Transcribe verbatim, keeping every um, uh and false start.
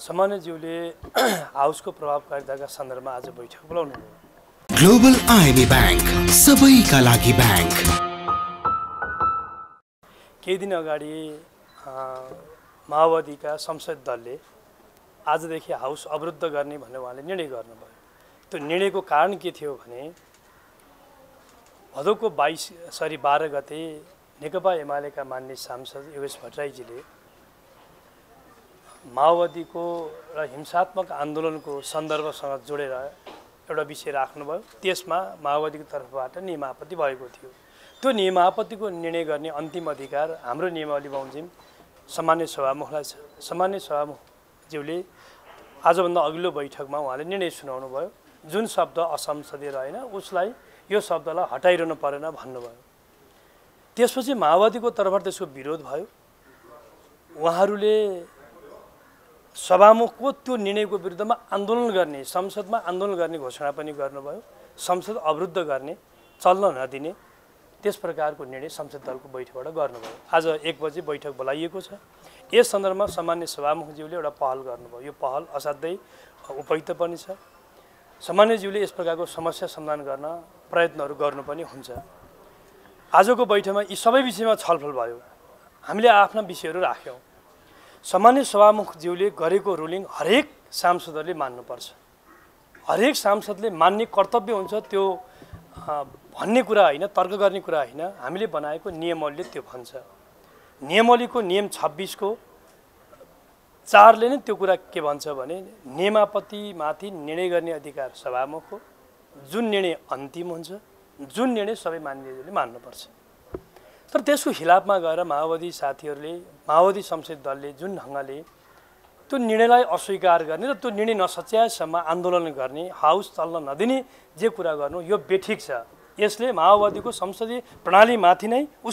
सामान्यज्यूले हाउसको प्रभावकारिताका सन्दर्भमा आज बैठक बोलाउनु भयो। ग्लोबल आइएमए बैंक सबैका लागि बैंक। केही दिन अगाडि माओवादीका संसद दलले आजदेखि हाउस अवरुद्ध गर्ने भनेर उहाँले निर्णय गर्नुभयो। त्यो निर्णयको कारण के थियो भने भदौको बाइस सरी बाह्र गते नेकपा एमालेका मान्य सांसद योगेश भट्टराईजीले माओवादीको र हिंसात्मक आन्दोलनको सन्दर्भसँग जोडेर एउटा विषय राख्नुभयो। त्यसमा माओवादीको तर्फबाट नियमापत्ति भएको थियो। त्यो नियमापत्तिको निर्णय गर्ने अन्तिम अधिकार हाम्रो नियमावली बमोजिम सामान्य सभामुखलाई छ। सामान्य सभामुखज्यूले आजभन्दा अघिल्लो बैठकमा उहाँले निर्णय सुनाउनु भयो। जुन शब्द असंसदीय रहेन उसलाई यो शब्दलाई हटाइरहनु परेन भन्नुभयो। त्यसपछि माओवादीको तर्फबाट त्यसको विरोध भयो। उहाँहरूले सभामुखको त्यो निर्णयको विरुद्धमा आन्दोलन गर्ने, संसदमा आन्दोलन गर्ने घोषणा पनि गर्नुभयो। संसद अवरुद्ध गर्ने, चल्न नदिने त्यस प्रकारको निर्णय संसद दलको बैठकबाट गर्नुभयो। आज एक बजे बैठक बोलाइएको छ। यस सन्दर्भमा सामान्य सभामुखज्यूले एउटा पहल गर्नुभयो। यो पहल असाध्यै उपयुक्त पनि छ। सामान्यज्यूले यस प्रकारको समस्या समाधान गर्न प्रयत्नहरू गर्नु पनि हुन्छ। आजको बैठकमा यी सबै विषयमा छलफल भयो। हामीले आफ्ना विषयहरू राख्यौँ। सामान्य सभामुखज्यूले गरेको रुलिङ हरेक सांसदहरूले मान्नुपर्छ। हरेक सांसदले मान्ने कर्तव्य हुन्छ। त्यो भन्ने कुरा होइन, तर्क गर्ने कुरा होइन। हामीले बनाएको नियमावलीले त्यो भन्छ। नियमावलीको नियम छब्बिसको चारले नै त्यो कुरा के भन्छ भने नियमापत्तिमाथि निर्णय गर्ने अधिकार सभामुख हो। जुन निर्णय अन्तिम हुन्छ, जुन निर्णय सबै मान्यजनले मान्नुपर्छ। तर त्यसको खिलाफमा गएर माओवादी साथीहरूले, माओवादी संसदीय दलले जुन ढङ्गले त्यो निर्णयलाई अस्वीकार गर्ने र त्यो निर्णय नसच्याएसम्म आन्दोलन गर्ने, हाउस चल्न नदिने जे कुरा गर्नु यो बेठिक छ। यसले माओवादीको संसदीय प्रणालीमाथि नै,